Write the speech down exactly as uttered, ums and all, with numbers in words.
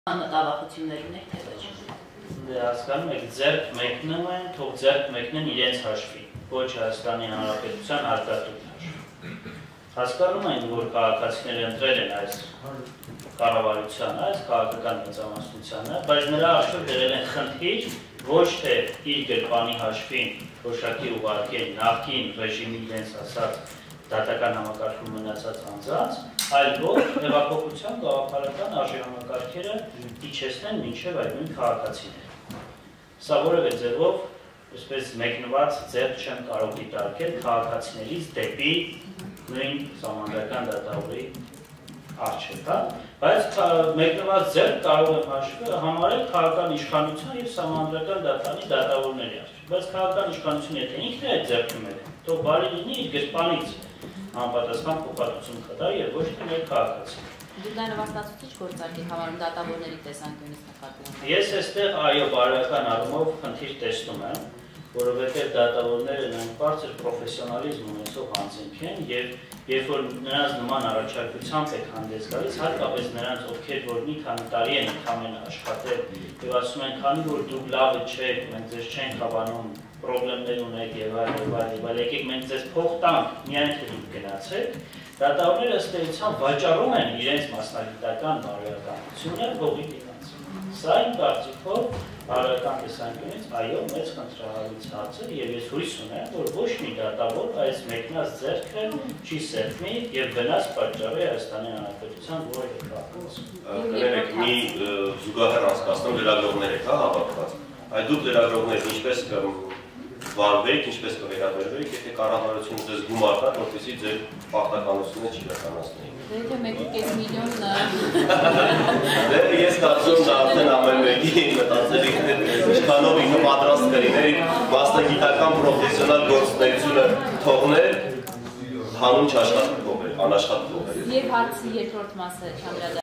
Դավախություններում եք թե ոչ։ Դե հասկանում եք, ձեռք մեկնում են, թող ձեռք մեկնեն իրենց հաշվին, ոչ Հայաստանի Հանրապետության արտադրության հաշվին։ Հասկանում են, որ քաղաքացիները ընտրել են այս կառավարությանը, այս քաղաքական մեծամասնությանը, բայց նրա առջև դրել են խնդիր, ոչ թե իր գրպանի հաշվին որոշակի ուղարկել նախկին ռեժիմի իրենց ասած դատական համակարգում մնացած անձանց, այլ որ հեղափոխության գաղափարական արժեհամակարգերը իջեցնեն մինչև այդ նույն քաղաքացիները։ Սա որևէ ձևով, այսպես մեկնված ձեռք չեն կարող դիտարկել քաղաքացիներից դեպի նույն սահմանադրական դատավորի առջև, բայց մեկնված ձեռք կարող եմ համարել քաղաքական իշխանության և սահմանադրական դատարանի դատավորների առջև, բայց քաղաքական իշխանությունը եթե ինքն է այդ ձեռքում է, թող բարի լինի իր գրպանից անպատասխան փոխհատուցում կտա և ոչ թե մեր քաղաքացին։ Դուք դա նվաստացուցիչ գործարք եք համարում դատավորների տեսանկյունից նկատի։ Ես այստեղ այո բարոյական առումով խնդիր տեսնում եմ, որովհետև դատավորները նրանք բարձր պրոֆեսիոնալիզմ ունեցող անձինք են և երբ որ նրանց նման առաջարկությամբ եք հանդես գալիս, հատկապես նրանց, ովքեր որ մի քանի տարի են ընդամենը աշխատել և ասում են, քանի որ դուք լավը չեք, մենք ձեզ չենք հավանում, պրոբլեմներ ունեք և այլ և այլ և այլ, եկեք մենք ձեզ փող տանք, միայն թե դուք գնացեք, դատավորները ըստ էության վաճառում են իրենց մասնագիտական բարոյականությունը փողի դիմաց։ Սա իմ կարծիքով բարոյական տեսանկյունից այո մեծ խնդրահարույց հարց է և ես հույս ունեմ, որ ոչ մի դատավոր այս մեկնած ձեռքը չի սեղմի և վնաս պատճառի Հայաստանի Հանրապետության որևէ քաղաքացու։ Կներեք, մի զուգահեռ անցկացնում լրագրողներ եք հավաքված, այդ դուք լրագրողներ ինչպես վարվեք, ինչպես կվերաբերվեք, եթե կառավարությունը ձեզ գումար տա, որպեսզի ձեր պարտականությունը չիրականացնեիք։ Դե եթե մեկ կես միլիոն Դե ես կարծում եմ արդեն ամեն մեկի մտածելիքն ինչքանով ինքը պատրաստ կլիներ մասնագիտական պրոֆեսիոնալ գործունեությունը թողնել հանուն չաշխատող անաշխատ թողնել։ Եվ հարցի երկրորդ մասը չանդրադառնալով